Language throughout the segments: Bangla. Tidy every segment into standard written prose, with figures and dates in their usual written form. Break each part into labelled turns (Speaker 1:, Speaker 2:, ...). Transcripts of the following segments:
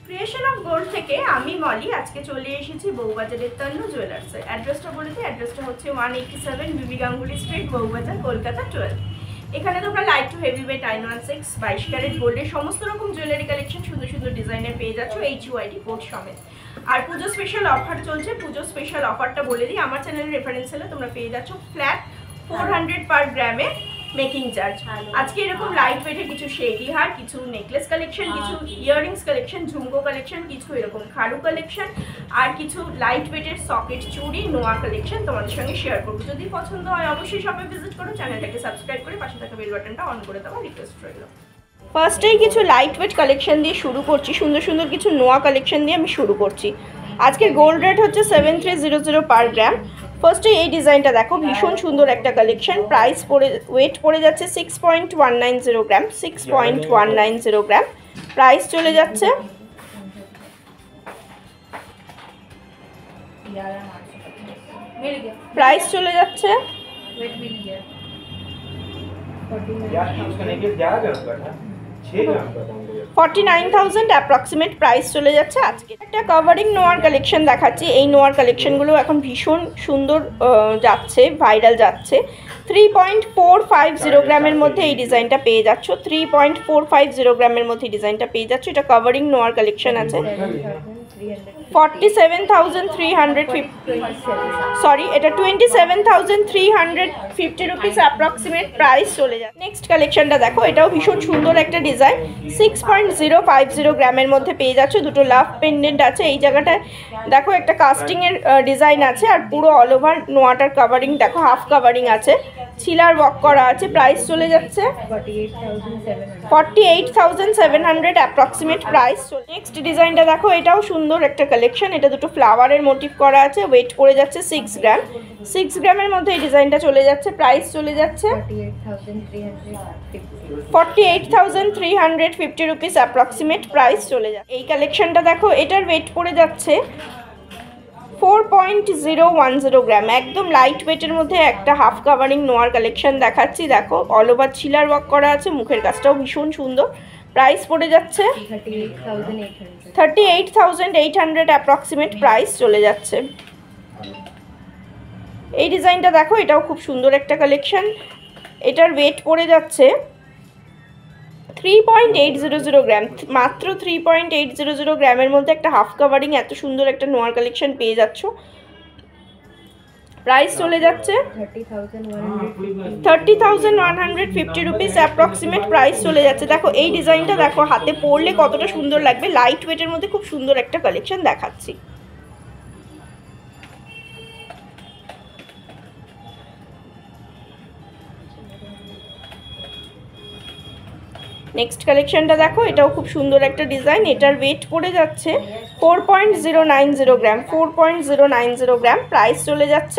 Speaker 1: ক্রিয়েশন অফ গোল্ড থেকে আমি মলি আজকে চলে এসেছি বউবাজারের তন্নু জুয়েলার্সে। অ্যাড্রেসটা বলে দিই, অ্যাড্রেসটা হচ্ছে 187 বিবি গাঙ্গুলি স্ট্রিট, বউবাজার, কলকাতা 12। এখানে তোমরা light to heavy weight 916 22 carat গোল্ডের সমস্ত রকম জুয়েলারি কালেকশন সুন্দর সুন্দর ডিজাইনের পেয়ে যাচ্ছ HUID কোড সমেত। আর পুজো স্পেশাল অফার চলছে। পুজো স্পেশাল অফারটা বলে দিই, আমার চ্যানেলের রেফারেন্স হলে তোমরা পেয়ে যাচ্ছ ফ্ল্যাট 400 পার গ্রামে মেকিং চার্জ। আজকে এরকম লাইট ওয়েটের কিছু শেডি হার, কিছু নেকলেস কালেকশন, কিছু ইয়াররিংস কালেকশন, ঝুমকো কালেকশন, কিছু এরকম খাড়ু কালেকশন আর কিছু লাইট ওয়েটের সকেট চুড়ি নোয়া কালেকশন তোমাদের সঙ্গে শেয়ার করবো। যদি পছন্দ হয় অবশ্যই শপে ভিজিট করো, চ্যানেলটাকে সাবস্ক্রাইব করে পাশে থাকা বেল বাটনটা অন করে দেওয়া রিকোয়েস্ট রইল। ফার্স্টেই কিছু লাইট ওয়েট কালেকশন দিয়ে শুরু করছি, সুন্দর সুন্দর কিছু নোয়া কালেকশন দিয়ে আমি শুরু করছি। আজকের গোল্ড রেট হচ্ছে 7300 পার গ্রাম। ফার্স্টে এই ডিজাইনটা দেখো, ভীষণ সুন্দর একটা কালেকশন। প্রাইস পড়ে ওয়েট পড়ে যাচ্ছে 6.190 গ্রাম, 6.190 গ্রাম। প্রাইস চলে যাচ্ছে $49,000 অ্যাপ্রক্সিমেট প্রাইস চলে যাচ্ছে। আজকে একটা কভারিং নোয়ার কালেকশন দেখাচ্ছি। এই নোয়ার কালেকশনগুলো এখন ভীষণ সুন্দর যাচ্ছে, ভাইরাল যাচ্ছে। 3.450 গ্রামের মধ্যে এই ডিজাইনটা পেয়ে যাচ্ছ, 3.450 গ্রামের মধ্যে ডিজাইনটা পেয়ে যাচ্ছ। এটা কভারিং নোয়ার কালেকশন আছে। 27,350 রুপিস অ্যাপ্রক্সিমেট প্রাইস চলে যায়। নেক্সট কালেকশনটা দেখো, এটাও ভীষণ সুন্দর একটা ডিজাইন। 6.050 গ্রামের মধ্যে পেয়ে যাচ্ছে। দুটো লাভ পেন্ডেন্ট আছে। এই জায়গাটায় দেখো একটা কাস্টিংয়ের ডিজাইন আছে আর পুরো অল ওভার নোয়াটার কাভারিং দেখো, হাফ কাভারিং আছে, ছিলার ওয়ার্ক করা আছে। প্রাইস চলে যাচ্ছে 48,700 অ্যাপ্রক্সিমেট প্রাইস। নেক্সট ডিজাইনটা দেখো, এটাও সুন্দর একটা কালেকশন। এটা দুটো ফ্লাওয়ারের মোটিভ করা আছে। ওয়েট পড়ে যাচ্ছে 6 গ্রাম। 6 গ্রামের মধ্যে এই ডিজাইনটা চলে যাচ্ছে। প্রাইস চলে যাচ্ছে 48,350 রুপিস অ্যাপ্রক্সিমেট প্রাইস চলে যাচ্ছে। এই কালেকশনটা দেখো, এটার ওয়েট পড়ে যাচ্ছে 4.010 গ্রাম। একদম লাইট ওয়েটের মধ্যে একটা হাফ কাভারিং নোয়ার কালেকশন দেখাচ্ছি। দেখো অল ওভার ছিলার ওয়ার্ক করা আছে, মুখের কাজটাও ভীষণ সুন্দর। প্রাইস পড়ে যাচ্ছে 38,800 অ্যাপ্রক্সিমেট প্রাইস চলে যাচ্ছে। এই ডিজাইনটা দেখো, এটাও খুব সুন্দর একটা কালেকশন। এটার ওয়েট পড়ে যাচ্ছে 3.800 গ্রাম, মাত্র 3.800 গ্রামের মধ্যে একটা হাফ কাভারিং এত সুন্দর একটা নোয়ার কালেকশন পেয়ে যাচ্ছ। প্রাইস চলে যাচ্ছে 30,150 রুপিস অ্যাপ্রক্সিমেট প্রাইস চলে যাচ্ছে। দেখো এই ডিজাইনটা দেখো, হাতে পরলে কতটা সুন্দর লাগবে। লাইট ওয়েটের মধ্যে খুব সুন্দর একটা কালেকশন দেখাচ্ছি। নেক্সট কালেকশনটা দেখো, এটাও খুব সুন্দর একটা ডিজাইন। এটার ওয়েট পড়ে যাচ্ছে 4.090 গ্রাম, 4.090 গ্রাম। প্রাইস চলে যাচ্ছে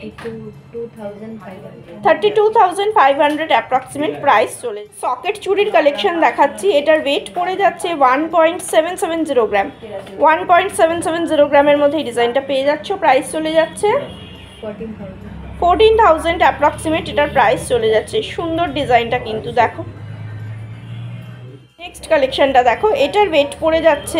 Speaker 1: 32,500 অ্যাপ্রক্সিমেট প্রাইস চলে। সকেট চুড়ির কালেকশন দেখাচ্ছি। এটার ওয়েট পড়ে যাচ্ছে 1.770 গ্রাম, 1.770 গ্রামের মধ্যে এই ডিজাইনটা পেয়ে যাচ্ছ। প্রাইস চলে যাচ্ছে 14,000 অ্যাপ্রক্সিমেট এটার প্রাইস চলে যাচ্ছে। সুন্দর ডিজাইনটা কিন্তু দেখো। নেক্সট কালেকশনটা দেখো, এটার ওয়েট পড়ে যাচ্ছে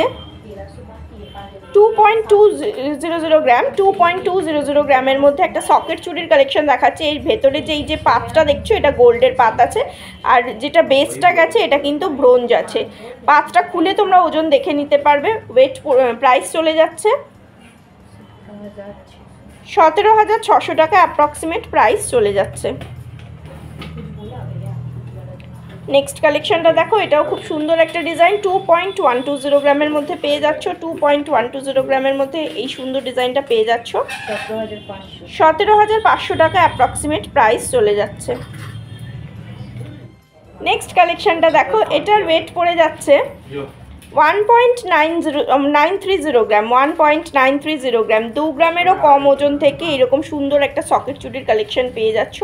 Speaker 1: 2.200 গ্রাম, 2.200 গ্রামের মধ্যে একটা সকেট চুড়ির কালেকশন দেখাচ্ছে। এর ভেতরে যে পাতটা দেখছো, এটা গোল্ডের পাত আছে, আর যেটা বেসটা গেছে এটা কিন্তু ব্রোঞ্জ আছে। পাতটা খুলে তোমরা ওজন দেখে নিতে পারবে। ওয়েট প্রাইস চলে যাচ্ছে 17,600 টাকা অ্যাপ্রক্সিমেট প্রাইস চলে যাচ্ছে। নেক্সট কালেকশনটা দেখো, এটাও খুব সুন্দর একটা ডিজাইন। 2.120 গ্রামের মধ্যে পেয়ে যাচ্ছ, 2.120 গ্রামের মধ্যে এই সুন্দর ডিজাইনটা পেয়ে যাচ্ছ। 17,500 টাকা অ্যাপ্রক্সিমেট প্রাইস চলে যাচ্ছে। নেক্সট কালেকশনটা দেখো, এটার ওয়েট পড়ে যাচ্ছে 1.930 গ্রাম, 1.930 গ্রাম। 2 গ্রামেরও কম ওজন থেকে এরকম সুন্দর একটা সকেট চুড়ির কালেকশন পেয়ে যাচ্ছ।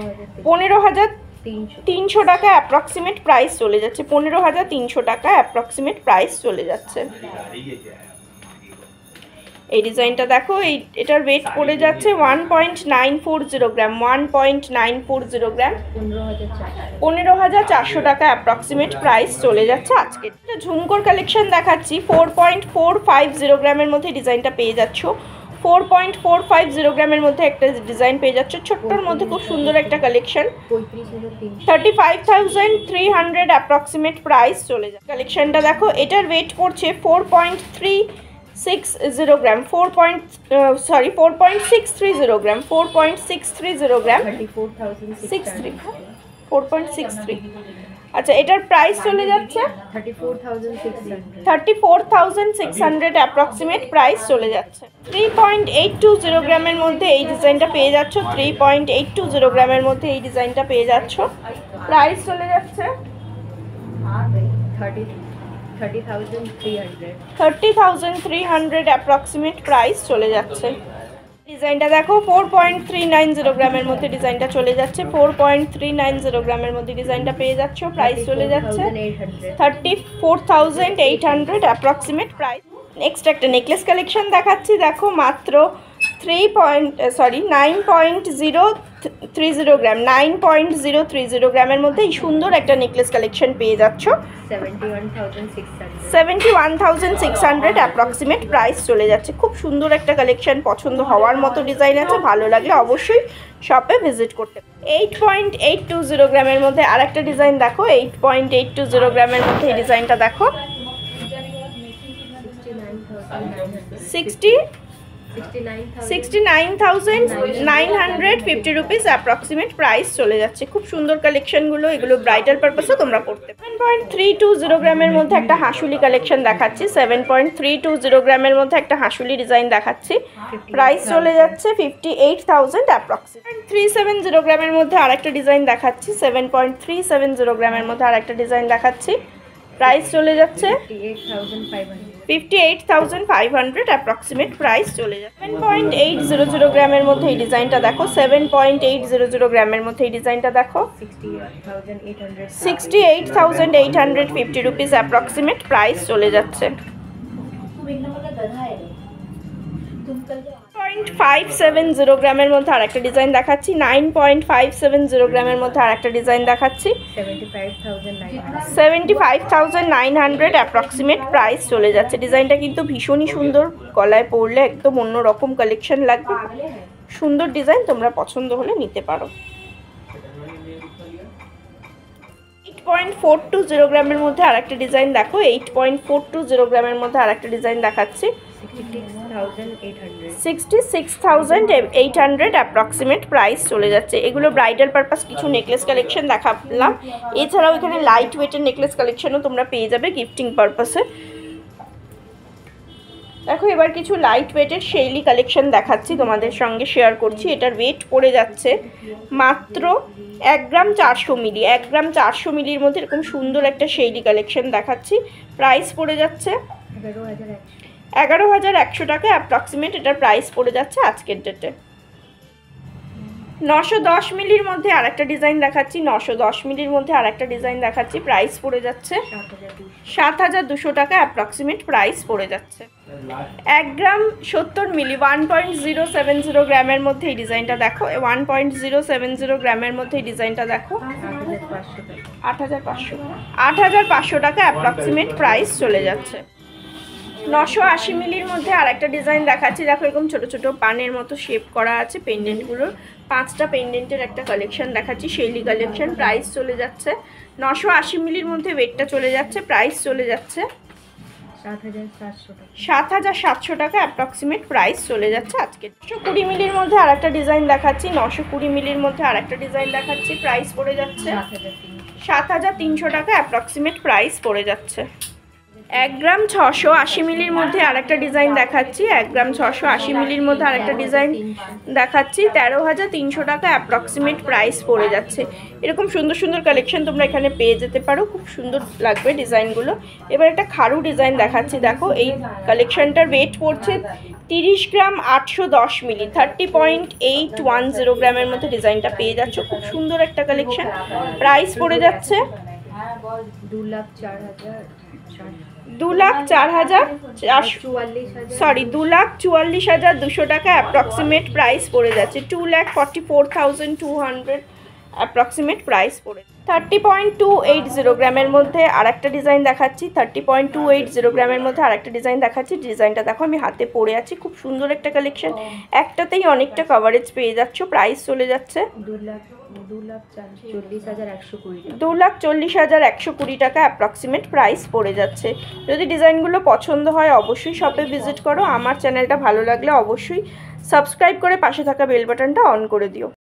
Speaker 1: 15,300 টাকা অ্যাপ্রক্সিমেট প্রাইস চলে যাচ্ছে। 15,300 টাকা অ্যাপ্রক্সিমেট প্রাইস চলে যাচ্ছে। এই ডিজাইনটা দেখো, এটার ওয়েট পড়ে যাচ্ছে 1.940 গ্রাম, 1.940 গ্রাম, 15,400 টাকা অ্যাপ্রক্সিমেট প্রাইস চলে যাচ্ছে আজকে। একটা ঝুমকোর কালেকশন দেখাচ্ছি, 4.450 গ্রামের মধ্যে ডিজাইনটা পেয়ে যাচ্ছ। 4.450 গ্রামের মধ্যে একটা ডিজাইন পেয়ে যাচ্ছে, ছোট্টর মধ্যে খুব সুন্দর একটা কালেকশন। 35,300 অ্যাপ্রক্সিমেট প্রাইস চলে যায়। কালেকশনটা দেখো, এটার ওয়েট পড়ছে 4.360 গ্রাম, 4.630 গ্রাম, 4.630 গ্রাম, 4.63। আচ্ছা, এটার প্রাইস চলে যাচ্ছে 34,600 অ্যাপ্রক্সিমেট প্রাইস চলে যাচ্ছে। 3.820 গ্রামের মধ্যে এই ডিজাইনটা পেয়ে যাচ্ছ, 3.820 গ্রামের মধ্যে এই ডিজাইনটা পেয়ে যাচ্ছ, প্রাইস চলে যাচ্ছে 30,300 অ্যাপ্রক্সিমেট প্রাইস চলে যাচ্ছে। ডিজাইনটা দেখো, 4.390 গ্রামের মধ্যে ডিজাইনটা চলে যাচ্ছে, 4.390 গ্রামের মধ্যে ডিজাইনটা পেয়ে যাচ্ছ, প্রাইস চলে যাচ্ছে 34,800 অ্যাপ্রক্সিমেট প্রাইস। নেক্সট একটা নেকলেস কালেকশন দেখাচ্ছি, দেখো মাত্র 9.030 গ্রাম, 9.030 গ্রামের মধ্যে এই সুন্দর একটা নেকলেস কালেকশন পেয়ে যাচ্ছ, 71,600 অ্যাপ্রক্সিমেট প্রাইস চলে যাচ্ছে। খুব সুন্দর একটা কালেকশন, পছন্দ হওয়ার মতো ডিজাইন আছে, ভালো লাগলে অবশ্যই শপে ভিজিট করতে। 8.820 গ্রামের মধ্যে আর একটা ডিজাইন দেখো, 8.820 গ্রামের মধ্যে এই ডিজাইনটা দেখো, 69,950 রুপিস অ্যাপ্রক্সিমেট প্রাইস চলে যাচ্ছে। খুব সুন্দর কালেকশনগুলো, এগুলো ব্রাইডাল পারপাসে তোমরা পড়তে। 7.320 গ্রামের মধ্যে একটা হাসুলি কালেকশন দেখাচ্ছি, 7.320 গ্রামের মধ্যে একটা হাসুলি ডিজাইন দেখাচ্ছি, প্রাইস চলে যাচ্ছে 58,000 অ্যাপ্রক্সিমেট। 370 গ্রামের মধ্যে আরেকটা ডিজাইন দেখাচ্ছি, 7.370 গ্রামের মধ্যে আরেকটা ডিজাইন দেখাচ্ছি, প্রাইস চলে যাচ্ছে 58,500 অ্যাপ্রক্সিমেট প্রাইস চলে যাচ্ছে। 7.800 গ্রামের মধ্যে এই ডিজাইনটা দেখো, 7.800 গ্রামের মধ্যে এই ডিজাইনটা দেখো, 68,850 রুপিস অ্যাপ্রক্সিমেট প্রাইস চলে যাচ্ছে। 9.570 গ্রামের মধ্যে আর একটা ডিজাইন দেখাচ্ছি, 9.570 গ্রামের মধ্যে আর একটা ডিজাইন দেখাচ্ছি, 75,900 অ্যাপ্রক্সিমেট প্রাইস চলে যাচ্ছে। ডিজাইনটা কিন্তু ভীষণই সুন্দর, গলায় পরলে একদম অন্যরকম কালেকশন লাগবে, সুন্দর ডিজাইন, তোমরা পছন্দ হলে নিতে পারো। 8.420 গ্রামের মধ্যে আর একটা ডিজাইন দেখো, 8.420 গ্রামের মধ্যে আর একটা ডিজাইন দেখাচ্ছি, 66,800 অ্যাপ্রক্সিমেট প্রাইস চলে যাচ্ছে। এগুলো ব্রাইডাল পারপাস কিছু নেকলেস কালেকশন দেখালাম, এছাড়াও এখানে লাইট ওয়েটের নেকলেস কালেকশনও তোমরা পেয়ে যাবে গিফটিং পারপাসে। দেখো, এবার কিছু লাইট ওয়েটের শেইলি কালেকশন দেখাচ্ছি, তোমাদের সঙ্গে শেয়ার করছি। এটার ওয়েট পড়ে যাচ্ছে মাত্র 1 গ্রাম 400 মিলি, 1 গ্রাম 400 মিলির মধ্যে এরকম সুন্দর একটা শেইলি কালেকশন দেখাচ্ছি, প্রাইস পড়ে যাচ্ছে 11,100 টাকা অ্যাপ্রক্সিমেট, এটার প্রাইস পড়ে যাচ্ছে আজকের ডেটে। 910 মিলির মধ্যে আর একটা ডিজাইন দেখাচ্ছি, 910 মিলির মধ্যে আর একটা ডিজাইন দেখাচ্ছি, প্রাইস পড়ে যাচ্ছে 7,200 টাকা অ্যাপ্রক্সিমেট প্রাইস পড়ে যাচ্ছে। 1 গ্রাম 70 মিলি, 1.070 গ্রামের মধ্যে এই ডিজাইনটা দেখো, 1.070 গ্রামের মধ্যে এই ডিজাইনটা দেখো, 8,500 টাকা অ্যাপ্রক্সিমেট প্রাইস চলে যাচ্ছে। 980 মিলির মধ্যে আর একটা ডিজাইন দেখাচ্ছি, দেখো এরকম ছোট ছোট পানের মতো শেপ করা আছে পেন্ডেন্টগুলোর, 5টা পেন্ডেন্টের একটা কালেকশন দেখাচ্ছি, শেইলি কালেকশন, প্রাইস চলে যাচ্ছে 980 মিলির মধ্যে, ওয়েটটা চলে যাচ্ছে, প্রাইস চলে যাচ্ছে 7,700 টাকা অ্যাপ্রক্সিমেট প্রাইস চলে যাচ্ছে আজকে। 920 মিলির মধ্যে আর একটা ডিজাইন দেখাচ্ছি, 920 মিলির মধ্যে আর একটা ডিজাইন দেখাচ্ছি, প্রাইস পড়ে যাচ্ছে 7,300 টাকা অ্যাপ্রক্সিমেট প্রাইস পড়ে যাচ্ছে। 1 গ্রাম 680 মিলির মধ্যে আর একটা ডিজাইন দেখাচ্ছি, 1 গ্রাম 680 মিলির মধ্যে আর একটা ডিজাইন দেখাচ্ছি, 13,300 টাকা অ্যাপ্রক্সিমেট প্রাইস পড়ে যাচ্ছে। এরকম সুন্দর সুন্দর কালেকশন তোমরা এখানে পেয়ে যেতে পারো, খুব সুন্দর লাগবে ডিজাইনগুলো। এবার একটা খারু ডিজাইন দেখাচ্ছি, দেখো এই কালেকশনটার ওয়েট পড়ছে 30 গ্রাম 810 মিলি, 30.810 গ্রামের মধ্যে ডিজাইনটা পেয়ে যাচ্ছ, খুব সুন্দর একটা কালেকশন, প্রাইস পড়ে যাচ্ছে
Speaker 2: হ্যাঁ বল। 2,04,000
Speaker 1: সরি 2,44,200 টাকা অ্যাপ্রক্সিমেট প্রাইস পড়ে যাচ্ছে। 2,44,200 অ্যাপ্রক্সিমেট প্রাইস পড়ে। 30.280 গ্রামের মধ্যে আর একটা ডিজাইন দেখাচ্ছি। 30.280 গ্রামের মধ্যে আর একটা ডিজাইন দেখাচ্ছি। ডিজাইনটা দেখো আমি হাতে পরে আছি, খুব সুন্দর একটা কালেকশন। একটাতেই অনেকটা কভারেজ পেয়ে যাচ্ছ। প্রাইস চলে যাচ্ছে 2,40,120 টাকা অ্যাপ্রক্সিমেট প্রাইস পড়ে যাচ্ছে। যদি ডিজাইনগুলো পছন্দ হয় অবশ্যই শপে ভিজিট করো। আমার চ্যানেলটা ভালো লাগলে অবশ্যই সাবস্ক্রাইব করে পাশে থাকা বেল বাটনটা অন করে দিও।